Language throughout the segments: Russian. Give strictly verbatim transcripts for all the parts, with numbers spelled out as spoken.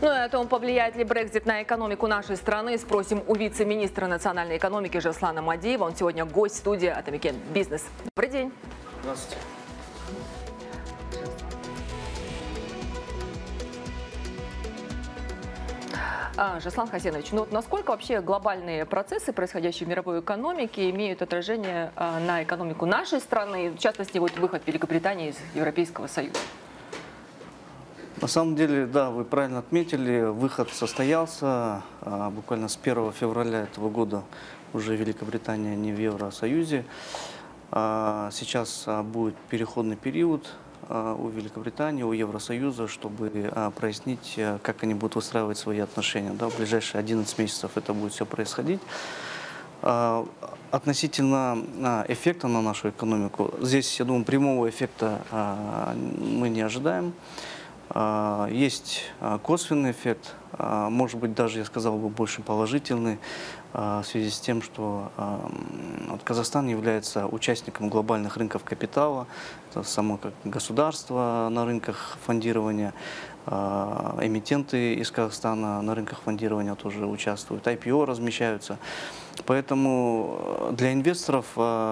Ну и о том, повлияет ли Брексит на экономику нашей страны, спросим у вице-министра национальной экономики Жаслана Мадиева. Он сегодня гость студии Atomic Business. Добрый день. Здравствуйте. А, Жаслан Хасенович, ну вот насколько вообще глобальные процессы, происходящие в мировой экономике, имеют отражение а, на экономику нашей страны, в частности, вот выход Великобритании из Европейского Союза? На самом деле, да, вы правильно отметили, выход состоялся а, буквально с первого февраля этого года. Уже Великобритания не в Евросоюзе. А, сейчас а, будет переходный период а, у Великобритании, у Евросоюза, чтобы а, прояснить, а, как они будут выстраивать свои отношения. Да, в ближайшие одиннадцать месяцев это будет все происходить. А, относительно а, эффекта на нашу экономику, здесь, я думаю, прямого эффекта а, мы не ожидаем. Есть косвенный эффект, может быть, даже, я сказал бы, больше положительный, в связи с тем, что Казахстан является участником глобальных рынков капитала, это само как государство на рынках фондирования, эмитенты из Казахстана на рынках фондирования тоже участвуют, ай пи о размещаются. Поэтому для инвесторов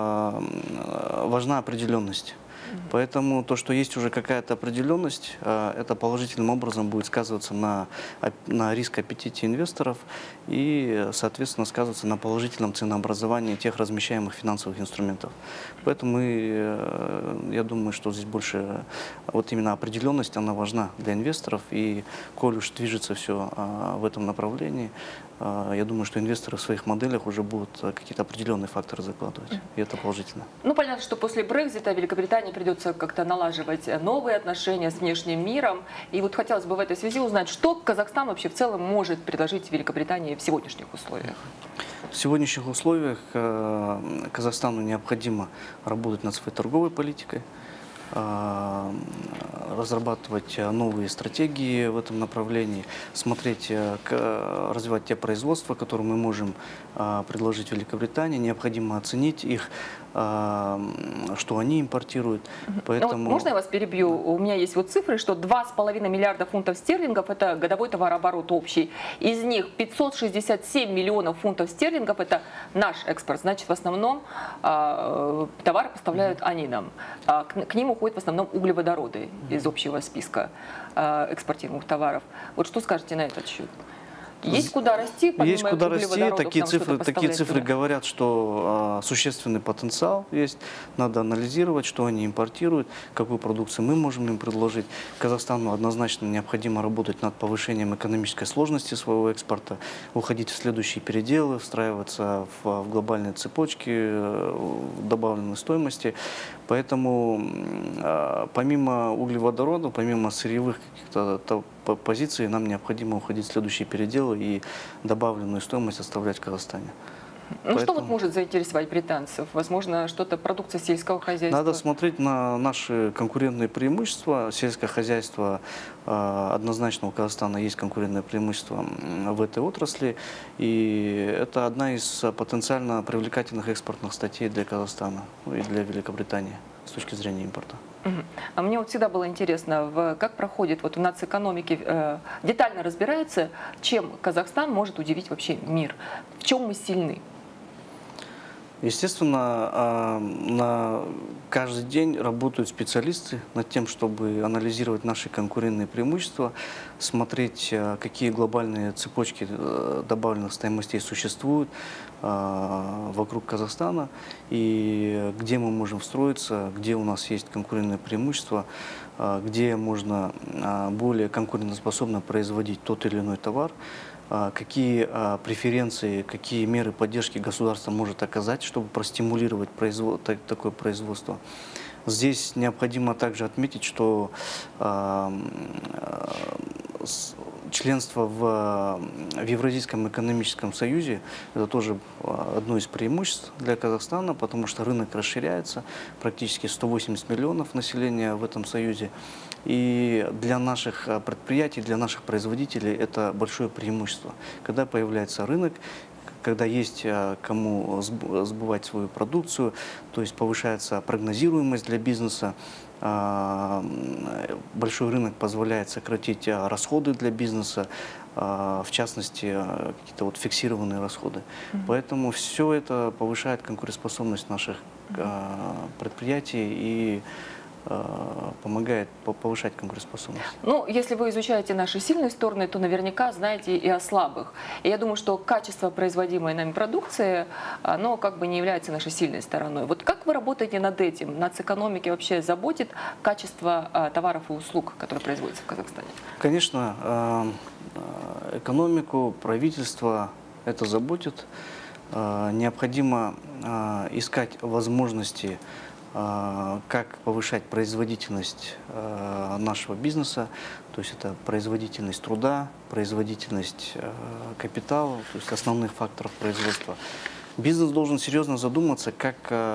важна определенность. Поэтому то, что есть уже какая-то определенность, это положительным образом будет сказываться на, на риск-аппетите инвесторов и, соответственно, сказываться на положительном ценообразовании тех размещаемых финансовых инструментов. Поэтому мы, я думаю, что здесь больше вот именно определенность, она важна для инвесторов. И коль уж движется все в этом направлении, я думаю, что инвесторы в своих моделях уже будут какие-то определенные факторы закладывать. И это положительно. Ну, понятно, что после Брексита Великобритании придется как-то налаживать новые отношения с внешним миром. И вот хотелось бы в этой связи узнать, что Казахстан вообще в целом может предложить Великобритании в сегодняшних условиях? В сегодняшних условиях Казахстану необходимо работать над своей торговой политикой, разрабатывать новые стратегии в этом направлении, смотреть, развивать те производства, которые мы можем предложить Великобритании. Необходимо оценить их, что они импортируют. Поэтому... Вот можно я вас перебью? У меня есть вот цифры, что два с половиной миллиарда фунтов стерлингов – это годовой товарооборот общий. Из них пятьсот шестьдесят семь миллионов фунтов стерлингов – это наш экспорт. Значит, в основном э, товары поставляют они нам. А к, к ним уходят в основном углеводороды из общего списка э, экспортируемых товаров. Вот что скажете на этот счет? Есть куда расти, помимо Есть куда расти, такие цифры, такие цифры туда? говорят, что а, существенный потенциал есть, надо анализировать, что они импортируют, какую продукцию мы можем им предложить. Казахстану однозначно необходимо работать над повышением экономической сложности своего экспорта, уходить в следующие переделы, встраиваться в, в глобальные цепочки, в добавленной стоимости. Поэтому а, помимо углеводородов, помимо сырьевых каких-то позиций, нам необходимо уходить в следующие переделы и добавленную стоимость оставлять в Казахстане. Ну, Поэтому... что вот может заинтересовать британцев? Возможно, что-то продукция сельского хозяйства? Надо смотреть на наши конкурентные преимущества. Сельское хозяйство, однозначно у Казахстана есть конкурентное преимущество в этой отрасли. И это одна из потенциально привлекательных экспортных статей для Казахстана и для Великобритании с точки зрения импорта. А мне вот всегда было интересно, в, как проходит вот в нацэкономике, э, детально разбирается, чем Казахстан может удивить вообще мир, в чем мы сильны. Естественно, на каждый день работают специалисты над тем, чтобы анализировать наши конкурентные преимущества, смотреть, какие глобальные цепочки добавленных стоимостей существуют вокруг Казахстана и где мы можем встроиться, где у нас есть конкурентные преимущества, где можно более конкурентоспособно производить тот или иной товар. Какие преференции, какие меры поддержки государство может оказать, чтобы простимулировать производ... такое производство. Здесь необходимо также отметить, что членство в, в Евразийском экономическом союзе – это тоже одно из преимуществ для Казахстана, потому что рынок расширяется, практически сто восемьдесят миллионов населения в этом союзе. И для наших предприятий, для наших производителей это большое преимущество. Когда появляется рынок, когда есть кому сбывать свою продукцию, то есть повышается прогнозируемость для бизнеса. Большой рынок позволяет сократить расходы для бизнеса, в частности, какие-то вот фиксированные расходы. Mm-hmm. Поэтому все это повышает конкурентоспособность наших предприятий и помогает повышать конкурентоспособность. Ну, если вы изучаете наши сильные стороны, то наверняка знаете и о слабых. И я думаю, что качество производимой нами продукции, оно как бы не является нашей сильной стороной. Вот как вы работаете над этим? Нацэкономики вообще заботит качество товаров и услуг, которые производятся в Казахстане? Конечно, экономику, правительство это заботит. Необходимо искать возможности, как повышать производительность нашего бизнеса, то есть это производительность труда, производительность капитала, то есть основных факторов производства. Бизнес должен серьезно задуматься, как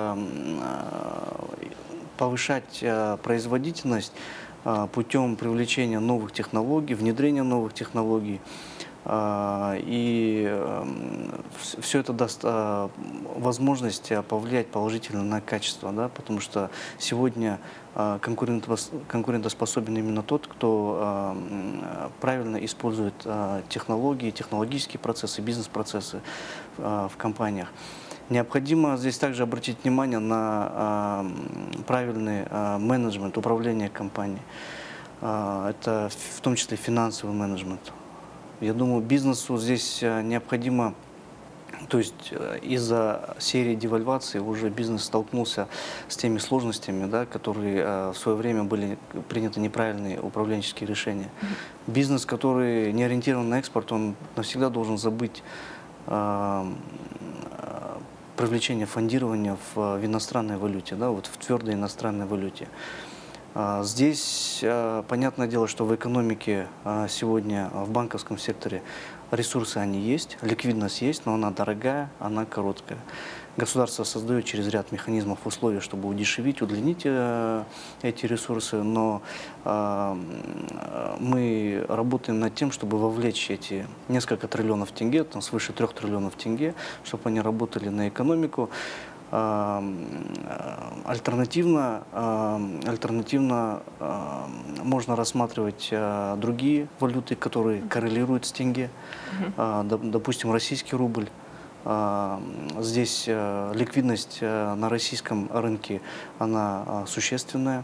повышать производительность путем привлечения новых технологий, внедрения новых технологий. И все это даст возможность повлиять положительно на качество, да, потому что сегодня конкурентоспособен именно тот, кто правильно использует технологии, технологические процессы, бизнес-процессы в компаниях. Необходимо здесь также обратить внимание на правильный менеджмент, управление компанией. Это в том числе финансовый менеджмент. Я думаю, бизнесу здесь необходимо, то есть из-за серии девальвации уже бизнес столкнулся с теми сложностями, да, которые в свое время были приняты неправильные управленческие решения. Mm-hmm. Бизнес, который не ориентирован на экспорт, он навсегда должен забыть э, привлечение фондирования в, в иностранной валюте, да, вот в твердой иностранной валюте. Здесь понятное дело, что в экономике сегодня, в банковском секторе ресурсы они есть, ликвидность есть, но она дорогая, она короткая. Государство создает через ряд механизмов условия, чтобы удешевить, удлинить эти ресурсы, но мы работаем над тем, чтобы вовлечь эти несколько триллионов тенге, там свыше трех триллионов тенге, чтобы они работали на экономику. Альтернативно, альтернативно можно рассматривать другие валюты, которые коррелируют с тенге. Uh-huh. Допустим, российский рубль. Здесь ликвидность на российском рынке, она существенная.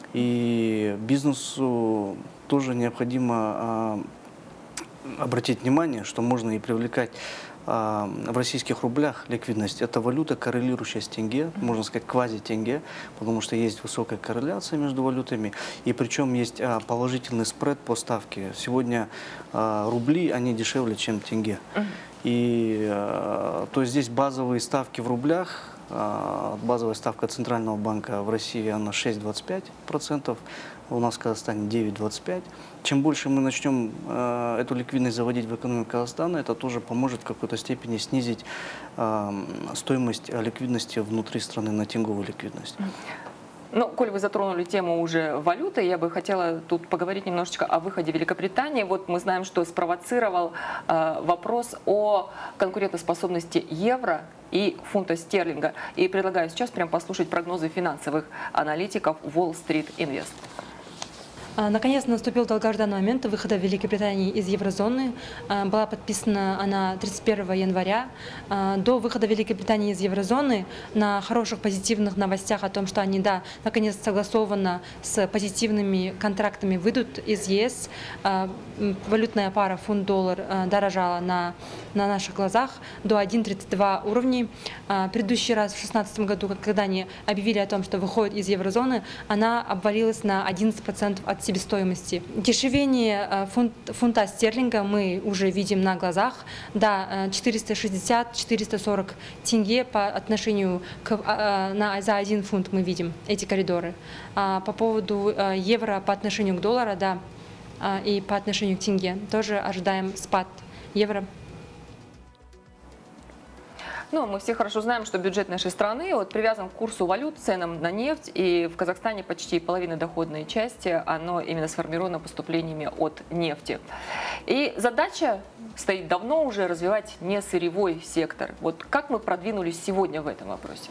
И бизнесу тоже необходимо обратить внимание, что можно и привлекать в российских рублях ликвидность. Это валюта, коррелирующая с тенге, можно сказать квази-тенге, потому что есть высокая корреляция между валютами, и причем есть положительный спред по ставке. Сегодня рубли, они дешевле, чем тенге. И то есть здесь базовые ставки в рублях, базовая ставка Центрального банка в России, она шесть целых двадцать пять сотых процента, у нас в Казахстане девять целых двадцать пять сотых процента. Чем больше мы начнем э, эту ликвидность заводить в экономику Казахстана, это тоже поможет в какой-то степени снизить э, стоимость ликвидности внутри страны на тенговую ликвидность. Ну, коль вы затронули тему уже валюты, я бы хотела тут поговорить немножечко о выходе Великобритании. Вот мы знаем, что спровоцировал э, вопрос о конкурентоспособности евро и фунта стерлинга. И предлагаю сейчас прям послушать прогнозы финансовых аналитиков Wall Street Invest. Наконец наступил долгожданный момент выхода Великобритании из еврозоны. Была подписана она тридцать первого января. До выхода Великобритании из еврозоны на хороших позитивных новостях о том, что они, да, наконец согласованно с позитивными контрактами выйдут из ЕС, валютная пара фунт-доллар дорожала на, на наших глазах до один целых тридцать два уровней. Предыдущий раз в две тысячи шестнадцатом году, когда они объявили о том, что выходят из еврозоны, она обвалилась на одиннадцать процентов от себестоимости. Дешевение фунт, фунта стерлинга мы уже видим на глазах. Да, четыреста шестьдесят — четыреста сорок тенге по отношению к, на, за один фунт мы видим эти коридоры. А по поводу евро по отношению к доллару, да, и по отношению к тенге тоже ожидаем спад евро. Ну, мы все хорошо знаем, что бюджет нашей страны вот привязан к курсу валют, ценам на нефть, и в Казахстане почти половина доходной части, оно именно сформировано поступлениями от нефти. И задача стоит давно уже развивать не сырьевой сектор. Вот как мы продвинулись сегодня в этом вопросе?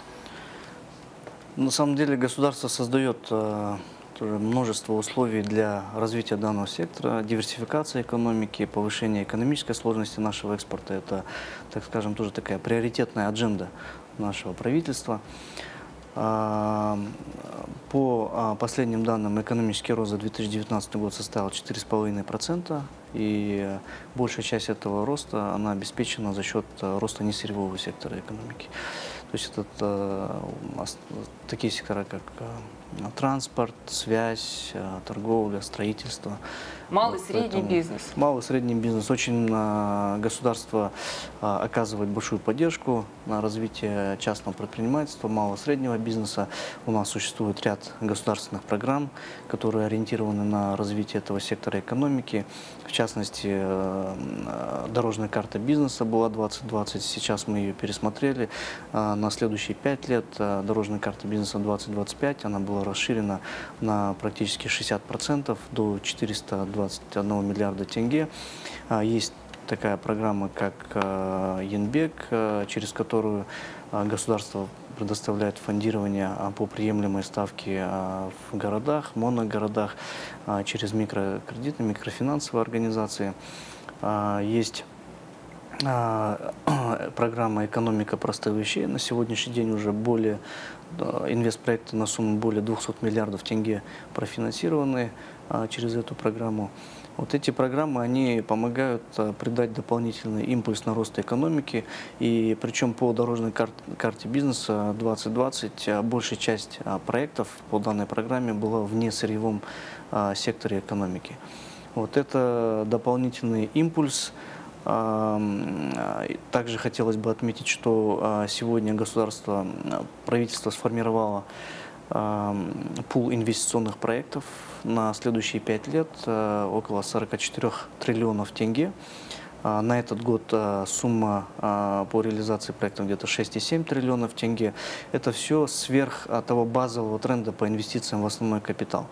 На самом деле государство создает э, тоже множество условий для развития данного сектора, диверсификации экономики, повышения экономической сложности нашего экспорта. Это, так скажем, тоже такая приоритетная адженда нашего правительства. По последним данным, экономический рост за две тысячи девятнадцатый год составил четыре с половиной процента, и большая часть этого роста она обеспечена за счет роста несырьевого сектора экономики. То есть это такие сектора, как транспорт, связь, торговля, строительство. Малый и вот, средний бизнес. Малый и средний бизнес. Очень а, государство а, оказывает большую поддержку на развитие частного предпринимательства, малого и среднего бизнеса. У нас существует ряд государственных программ, которые ориентированы на развитие этого сектора экономики. В частности, а, дорожная карта бизнеса была двадцать двадцать, сейчас мы ее пересмотрели. А, на следующие пять лет а, дорожная карта бизнеса двадцать двадцать пять, она была расширена на практически шестьдесят процентов, до четырёхсот двадцати одного миллиарда тенге. Есть такая программа, как Янбек, через которую государство предоставляет фондирование по приемлемой ставке в городах, моногородах, через микрокредиты, микрофинансовые организации. Есть программа «Экономика простых вещей». На сегодняшний день уже более инвестпроекты на сумму более двухсот миллиардов тенге профинансированы через эту программу. Вот эти программы, они помогают придать дополнительный импульс на рост экономики. И причем по дорожной карте, карте бизнеса двадцать двадцать большая часть проектов по данной программе была в несырьевом секторе экономики. Вот это дополнительный импульс. Также хотелось бы отметить, что сегодня государство, правительство сформировало пул инвестиционных проектов на следующие пять лет, около сорока четырёх триллионов тенге. На этот год сумма по реализации проектов где-то шесть и семь триллионов тенге. Это все сверх того базового тренда по инвестициям в основной капитал.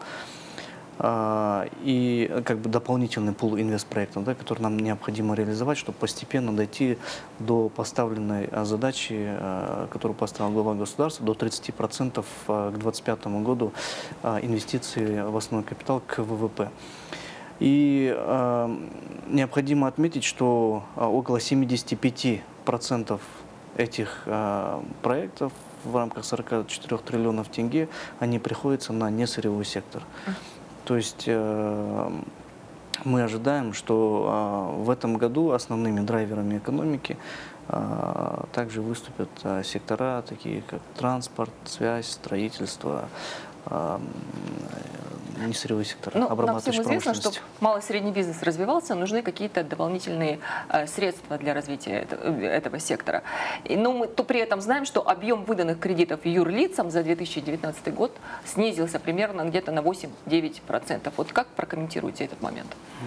И как бы дополнительный пул инвестпроектов, да, который нам необходимо реализовать, чтобы постепенно дойти до поставленной задачи, которую поставил глава государства, до тридцати процентов к две тысячи двадцать пятому году инвестиций в основной капитал к ВВП. И э, необходимо отметить, что около семидесяти пяти процентов этих э, проектов в рамках сорока четырёх триллионов тенге, они приходятся на несырьевой сектор. То есть э, мы ожидаем, что э, в этом году основными драйверами экономики э, также выступят э, сектора, такие как транспорт, связь, строительство, э, несырьевой сектор, ну, обрабатывающая нам всем известно, промышленность. чтобы малый и средний бизнес развивался, нужны какие-то дополнительные э, средства для развития это, этого сектора. И, но мы то при этом знаем, что объем выданных кредитов юрлицам за две тысячи девятнадцатый год снизился примерно где-то на восемь-девять процентов. Вот как прокомментируете этот момент?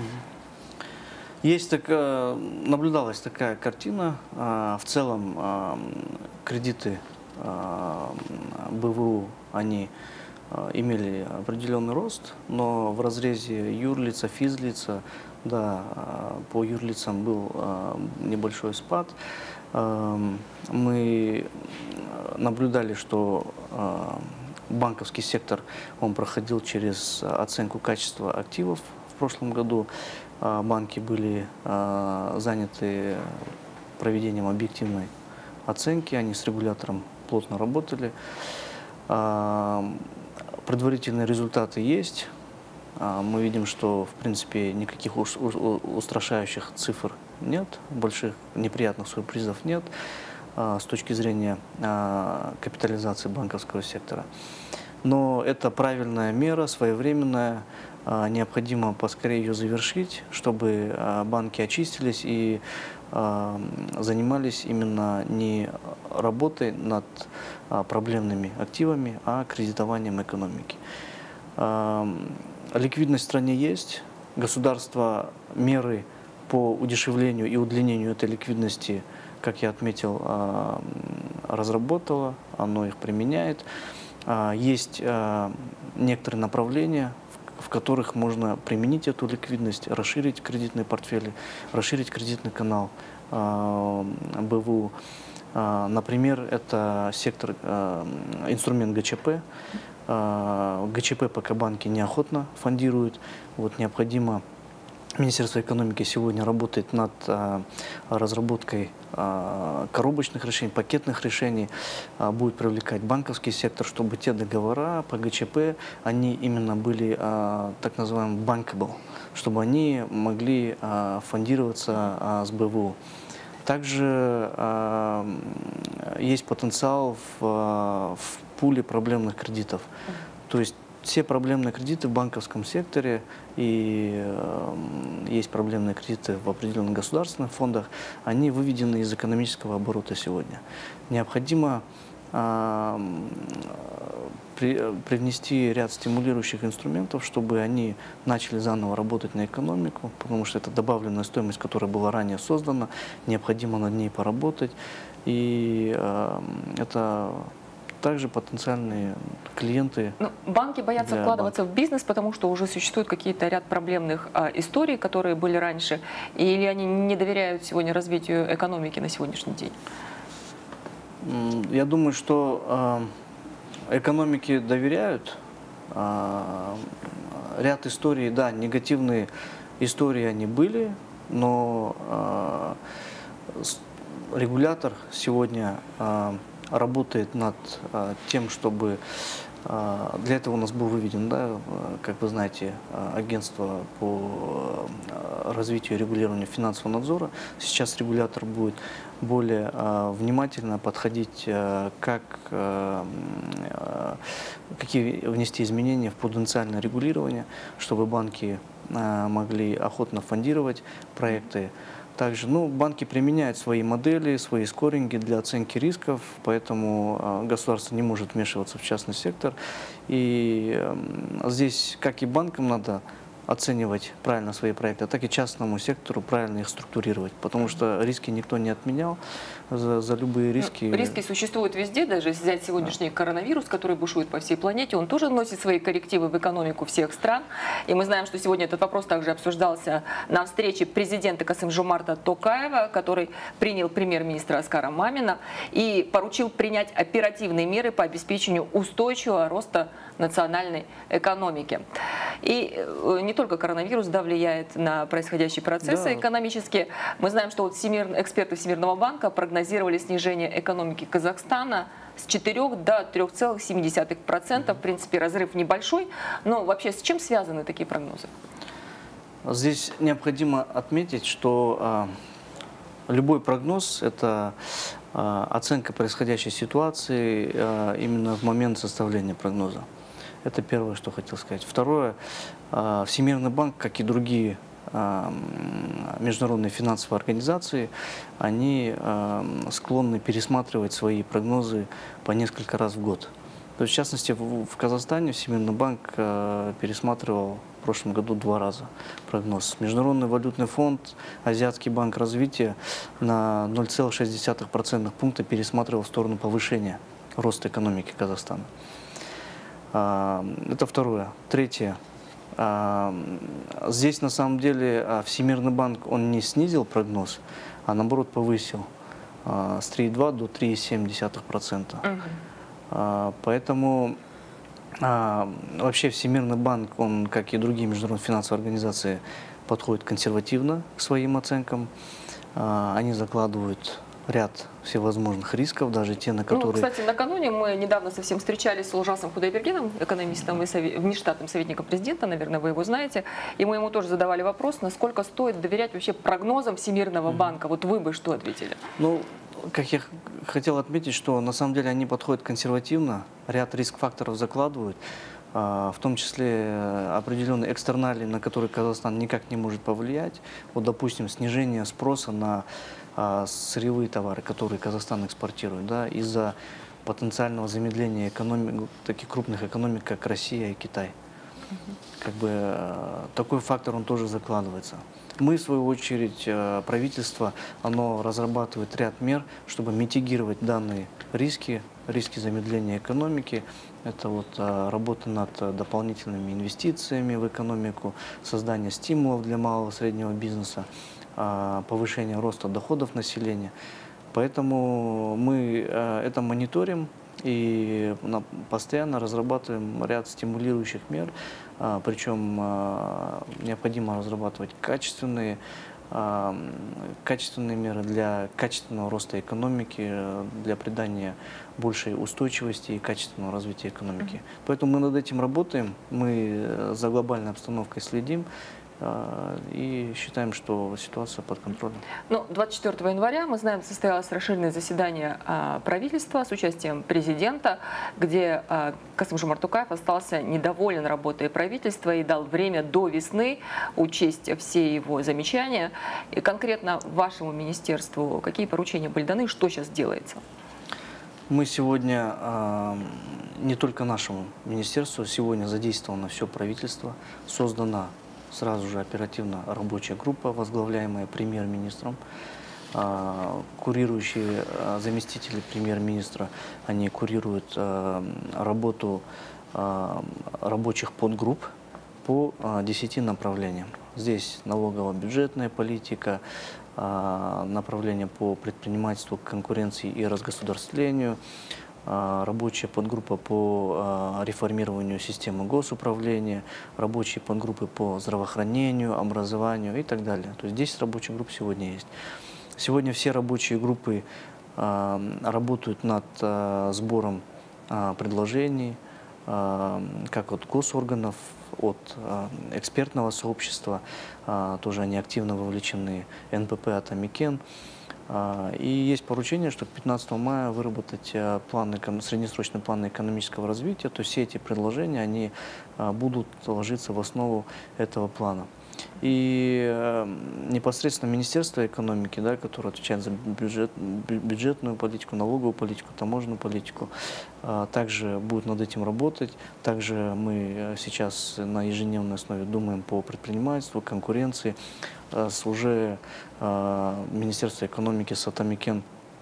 Есть такая, наблюдалась такая картина. В целом кредиты БВУ, они имели определенный рост, но в разрезе юрлица, физлица, да, по юрлицам был небольшой спад. Мы наблюдали, что банковский сектор, он проходил через оценку качества активов. В прошлом году банки были заняты проведением объективной оценки, они с регулятором плотно работали. Предварительные результаты есть. Мы видим, что, в принципе, никаких устрашающих цифр нет, больших неприятных сюрпризов нет с точки зрения капитализации банковского сектора. Но это правильная мера, своевременная. Необходимо поскорее ее завершить, чтобы банки очистились и занимались именно не работой над проблемными активами, а кредитованием экономики. Ликвидность в стране есть, государство меры по удешевлению и удлинению этой ликвидности как я отметил, разработало, оно их применяет. Есть некоторые направления, в которых можно применить эту ликвидность, расширить кредитные портфели, расширить кредитный канал бэ вэ у. Например, это сектор, инструмент гэ че пэ. гэ че пэ пока банки неохотно фондируют. Вот необходимо, Министерство экономики сегодня работает над разработкой коробочных решений, пакетных решений, будет привлекать банковский сектор, чтобы те договора по гэ че пэ, они именно были так называемым bankable, чтобы они могли фондироваться с бэ вэ у. Также э, есть потенциал в, в пуле проблемных кредитов. То есть все проблемные кредиты в банковском секторе и э, есть проблемные кредиты в определенных государственных фондах, они выведены из экономического оборота сегодня. Необходимо э, при, привнести ряд стимулирующих инструментов, чтобы они начали заново работать на экономику, потому что это добавленная стоимость, которая была ранее создана, необходимо над ней поработать. И э, это также потенциальные клиенты. Ну, банки боятся вкладываться банка. в бизнес, потому что уже существует какие-то ряд проблемных а, историй, которые были раньше, или они не доверяют сегодня развитию экономики на сегодняшний день? Я думаю, что э, экономике доверяют. Э, ряд историй, да, негативные истории они были, но э, регулятор сегодня э, работает над э, тем, чтобы э, для этого у нас был выведен, да, как вы знаете, агентство по развитию и регулированию финансового надзора. Сейчас регулятор будет более э, внимательно подходить, э, как, э, э, какие внести изменения в потенциальное регулирование, чтобы банки э, могли охотно фондировать проекты. Также, ну, банки применяют свои модели, свои скоринги для оценки рисков, поэтому э, государство не может вмешиваться в частный сектор. И э, здесь, как и банкам, надо оценивать правильно свои проекты, так и частному сектору правильно их структурировать, потому что риски никто не отменял, за, за любые риски. Ну, риски существуют везде, даже если взять сегодняшний да. коронавирус, который бушует по всей планете, он тоже носит свои коррективы в экономику всех стран. И мы знаем, что сегодня этот вопрос также обсуждался на встрече президента Касым-Жомарта Токаева, который принял премьер-министра Аскара Мамина и поручил принять оперативные меры по обеспечению устойчивого роста национальной экономики. И не только коронавирус да, влияет на происходящие процессы да. экономические. Мы знаем, что вот всемир... эксперты Всемирного банка прогнозировали снижение экономики Казахстана с четырёх до трёх целых семи десятых процента. В принципе, разрыв небольшой. Но вообще с чем связаны такие прогнозы? Здесь необходимо отметить, что э, любой прогноз – это э, оценка происходящей ситуации э, именно в момент составления прогноза. Это первое, что хотел сказать. Второе, Всемирный банк, как и другие международные финансовые организации, они склонны пересматривать свои прогнозы по несколько раз в год. То есть, в частности, в Казахстане Всемирный банк пересматривал в прошлом году два раза прогноз. Международный валютный фонд, Азиатский банк развития на ноль целых шесть десятых процентных пункта пересматривал в сторону повышения роста экономики Казахстана. Это второе. Третье. Здесь на самом деле Всемирный банк он не снизил прогноз, а наоборот повысил с три и двух до трёх целых семи десятых процента. Uh-huh. Поэтому вообще Всемирный банк, он, как и другие международные финансовые организации, подходит консервативно к своим оценкам. Они закладывают ряд всевозможных рисков, даже те, на которые... Ну, кстати, накануне мы недавно совсем встречались с Ужасом Худайбергеном, экономистом и совет... внештатным советником президента, наверное, вы его знаете, и мы ему тоже задавали вопрос, насколько стоит доверять вообще прогнозам Всемирного mm-hmm. банка. Вот вы бы что ответили? Ну, как я хотел отметить, что на самом деле они подходят консервативно, ряд риск-факторов закладывают, в том числе определенные экстерналии, на которые Казахстан никак не может повлиять. Вот, допустим, снижение спроса на сырьевые товары, которые Казахстан экспортирует, да, из-за потенциального замедления экономик, таких крупных экономик, как Россия и Китай. Uh-huh. Как бы такой фактор он тоже закладывается. Мы, в свою очередь, э, правительство, оно разрабатывает ряд мер, чтобы митигировать данные риски, риски замедления экономики. Это вот э, работа над дополнительными инвестициями в экономику, создание стимулов для малого и среднего бизнеса, э, повышение роста доходов населения. Поэтому мы э, это мониторим и на- постоянно разрабатываем ряд стимулирующих мер. А, Причем а, необходимо разрабатывать качественные, а, качественные меры для качественного роста экономики, э, для придания большей устойчивости и качественного развития экономики. Поэтому мы над этим работаем, мы э, за глобальной обстановкой следим. а, И считаем, что ситуация под контролем. Ну, двадцать четвёртого января, мы знаем, состоялось расширенное заседание а, правительства с участием президента, где а, Касым-Жомарт Токаев остался недоволен работой правительства и дал время до весны учесть все его замечания. И конкретно вашему министерству какие поручения были даны, что сейчас делается? Мы сегодня, а, не только нашему министерству, сегодня задействовано все правительство, создана сразу же оперативно рабочая группа, возглавляемая премьер-министром. А, Курирующие а, заместители премьер-министра, они курируют а, работу а, рабочих подгрупп по а, десяти направлениям. Здесь налогово-бюджетная политика, а, направление по предпринимательству, конкуренции и разгосударствлению, а, рабочая подгруппа по а, реформированию системы госуправления, рабочие подгруппы по здравоохранению, образованию и так далее. То есть десять рабочих групп сегодня есть. Сегодня все рабочие группы а, работают над а, сбором а, предложений, а, как от госорганов, от а, экспертного сообщества, а, тоже они активно вовлечены, эн пэ пэ «Атамикен». А, И есть поручение, чтобы пятнадцатого мая выработать а, план, эко- среднесрочный план экономического развития. То есть все эти предложения, они а, будут ложиться в основу этого плана. И э, непосредственно Министерство экономики, да, которое отвечает за бюджет, бю- бюджетную политику, налоговую политику, таможенную политику, а, также будет над этим работать. Также мы э, сейчас на ежедневной основе думаем по предпринимательству, конкуренции. А, С уже а, Министерство экономики с Атамикен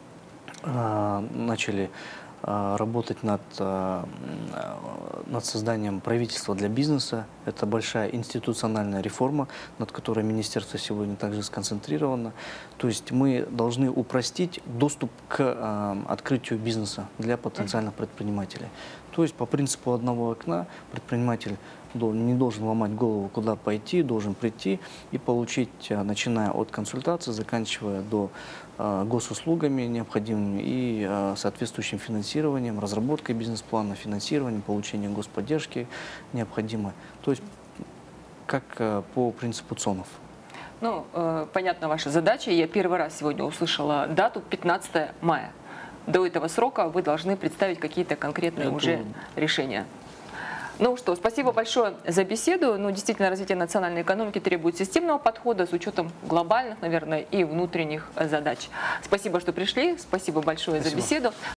а, начали а, работать над, а, м, над созданием правительства для бизнеса. Это большая институциональная реформа, над которой министерство сегодня также сконцентрировано. То есть мы должны упростить доступ к а, открытию бизнеса для потенциальных предпринимателей. То есть по принципу одного окна предприниматель дол- не должен ломать голову, куда пойти, должен прийти и получить, а, начиная от консультации, заканчивая до а, госуслугами необходимыми и а, соответствующим финансированием, разработкой бизнес-плана, финансированием, получением господдержки необходимой. То есть как а, по принципу ЦОНов. Ну, э, понятна ваша задача. Я первый раз сегодня услышала дату пятнадцатое мая. До этого срока вы должны представить какие-то конкретные Это- уже решения. Ну что, спасибо большое за беседу. Ну, действительно, развитие национальной экономики требует системного подхода с учетом глобальных, наверное, и внутренних э, задач. Спасибо, что пришли. Спасибо большое Спасибо. за беседу.